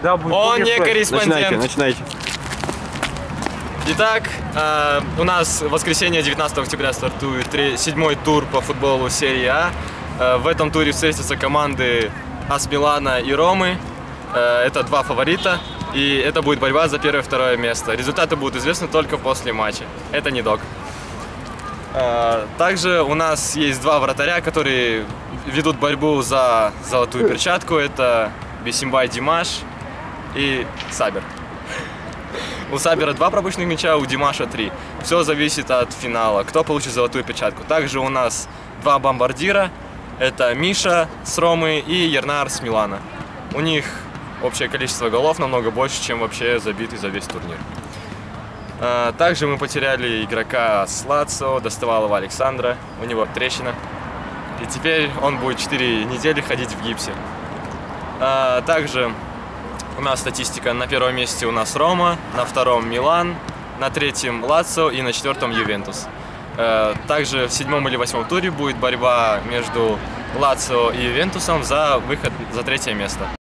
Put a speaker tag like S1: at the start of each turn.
S1: Да,
S2: Он не корреспондент.
S1: Начинайте.
S2: Итак, у нас в воскресенье 19 октября стартует 7-й тур по футболу серии А. В этом туре встретятся команды АС Милана и Ромы. Это два фаворита. И это будет борьба за первое и второе место. Результаты будут известны только после матча. Это не дог. Также у нас есть два вратаря, которые ведут борьбу за золотую перчатку. Это Бисимбай Димаш и Сабер. У Сабера 2 пропущенных мяча, у Димаша 3. Все зависит от финала, кто получит золотую перчатку. Также у нас 2 бомбардира. Это Миша с Ромы и Ернар с Милана. У них общее количество голов намного больше, чем вообще забитый за весь турнир. Также мы потеряли игрока с Лацио, Достовалова Александра. У него трещина. И теперь он будет 4 недели ходить в гипсе. Также у нас статистика: на первом месте у нас Рома, на втором Милан, на третьем Лацио и на 4-м Ювентус. Также в 7-м или 8-м туре будет борьба между Лацио и Ювентусом за выход за 3-е место.